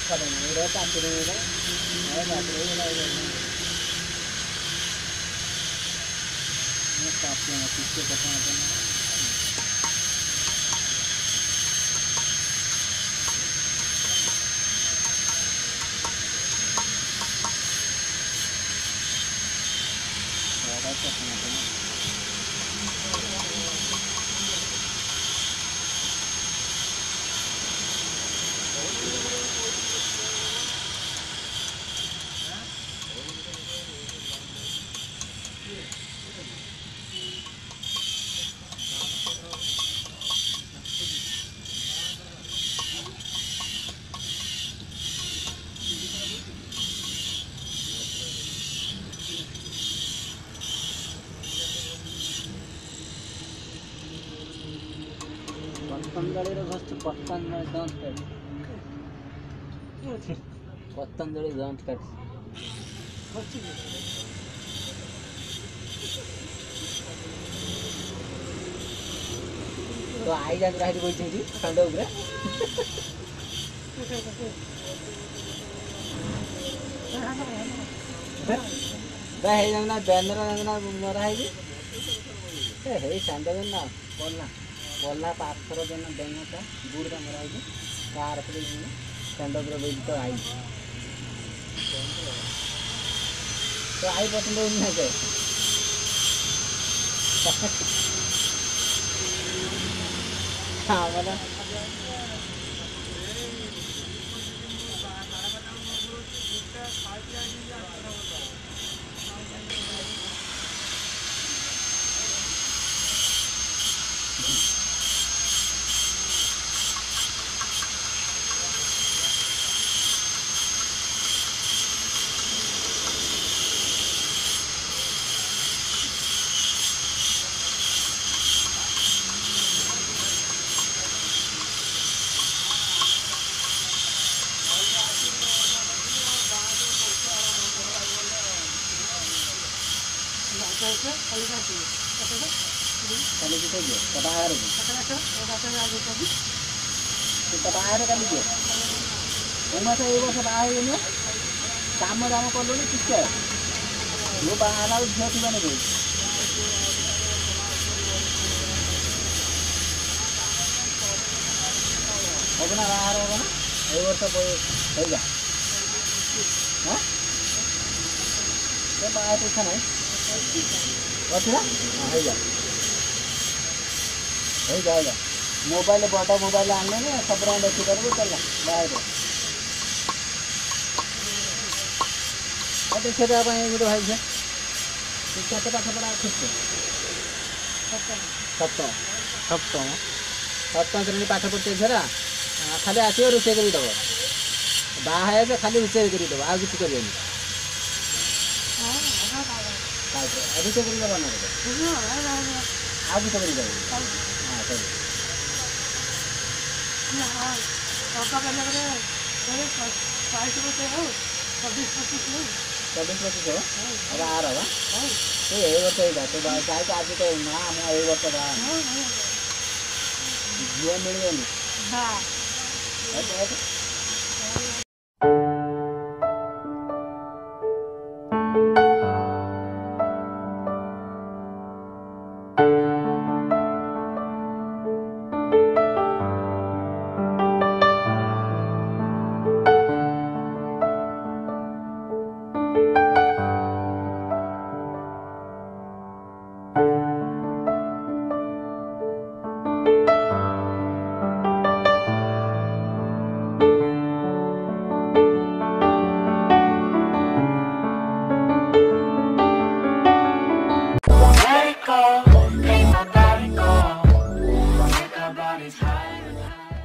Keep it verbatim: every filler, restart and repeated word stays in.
Patanjali first Patanjali don't cut. Patanjali don't cut. तो आई जान रहा है कोई चीज़ ठंडा हो गया वह है जंगना बैनर जंगना मरा है जी है ठंडा जंगना बोलना बोलना पाथर जंगना बैंगना का गुड़ का मरा है जी कार अपने जंगना ठंडा पूरा बोल तो आई तो आई पसंद नहीं है क्या हाँ वाला कल की तो ये पता है रे तो पता है रे कल की उमा से एक वर्ष बाहर है ना काम में काम कर लो ना किसके वो बाहर आना उस झोंकी बने गई होगा ना बाहर होगा ना एक वर्ष कोई होगा हाँ तो बाहर पूछा नहीं अच्छा हो जा हो जाएगा मोबाइल बड़ा मोबाइल आने में सब रहा देखी करो चल बाहर अरे से आप गोटे भाई से केते पाठ पढ़ा खुद सप्तम सप्तम सप्तम श्रेणी पाठ पढ़ते झरा खाली आसो रोषे करदेव बाहर से खाली रोषे करदेव आ कि करें अभी से कर बना आगे से कर हाँ चलो छब्बीस पच्चीस हो अब आ रहा तो यही वर्ष ही तो चाहे तो आज तो ना मैं यही वर्ष रहा झील मिल गए Let it go, make my body go, make our bodies higher and higher.